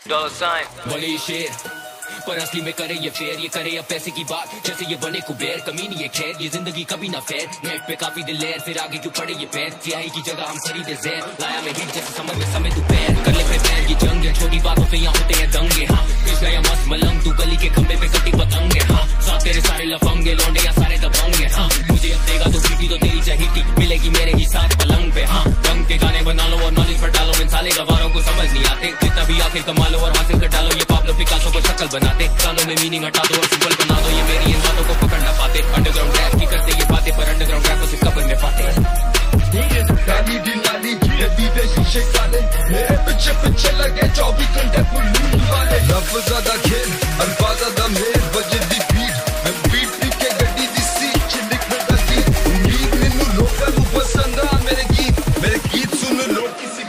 बड़े शेर पर असली में करे ये फेर, ये करे अब पैसे की बात जैसे ये बने कुबेर। कमी नहीं है खैर, ये जिंदगी कभी ना फेर। नेट पे काफी दिलेर, फिर आगे क्यों पड़े ये पैर। सियाही की जगह हम खरीदे जहर, लाया मैं हिट जैसे समझ में समय दोपहर। कर ले प्रिपेयर ये जंग है, छोटी बातों पे यहाँ होते हैं दंगे। हाँ कृष्णा या मस्त मलंग, तू गली के खंबे पे कटी पतंगे। हाँ साथ तेरे सारे लफंगे, लौंडे या सारे दबंगे। हाँ मुझे अब देगा तो पीटी तो तेरी चहीटी मिलेगी मेरे ही साथ पलंग पे। हाँ रंग के गाने बना लो और नॉलेज पर डालो, इन साले गवारों को समझ नहीं आते। जितना भी आखिर कमा लो और हासिल कर डालो, ये पाब्लो पिकासो को शक्ल बनाते। कानों में मीनिंग हटा दो और सिंबल बना दो, ये मेरी इन बातों को पकड़ ना पाते। अंडरग्राउंड रैप की करते ये बातें, पर अंडरग्राउंड रैप को सिर्फ कब्र में पाते। नाली दी नाली दीदे शीशे काले, मेरे पीछे पीछे लगे 24 घंटे पुलिस वाले। रब ज्यादा खेल अल्फाज ज्यादा मेल, बजे दी बीट पी के गड्डी दी सीट चिंदिक में गलती। उम्मीद मैनू लोकां नू पसंद आ मेरे गीत सुन लोग किसी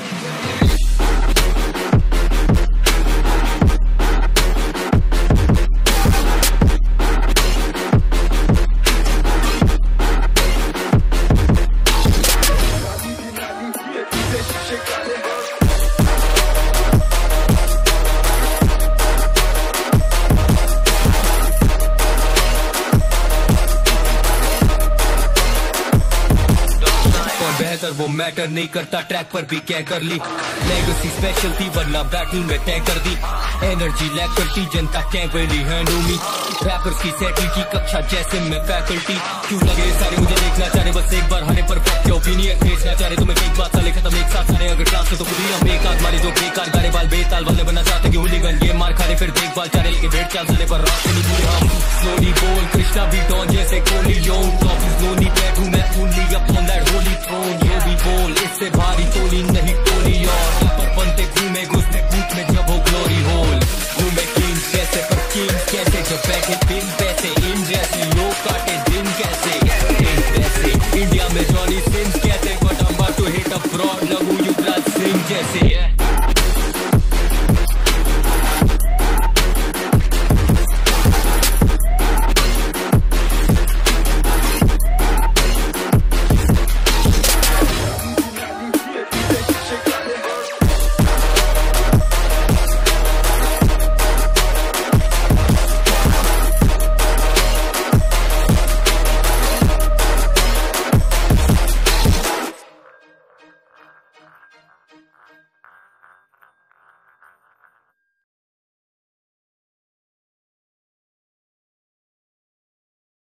वो मैटर नहीं करता, ट्रैक पर भी क्या कर ली। लेगेसी स्पेशल थी वरना बैटल में तय कर दी। एनर्जी लैक करती जनता क्या वेली हैंड मी। रैपर्स की सेटल की कक्षा जैसे मैं फैकल्टी। क्यों लगे सारे मुझे देखना चाह रहे, बस एक बार हने पर क्या ओपिनियन भेजना चाह रहे। तुम्हें एक बात साले खत्म एक साथ सारे, अगर क्लास तो खुद ही हम एक आध मारे जो बेकार गारे बाल बेताल वाले बना चाहते कि हुलीगन ये मार खाने फिर देखभाल चाहे लेके भेड़ चाल चले पर रास्ते नहीं पूरे। हम स्लोली बोल कृष्णा भी डॉन जैसे कोहली योन टॉप इज लोनी बैठूं मैं only upon that holy throne. ये भी बोल इससे भारी टोली नहीं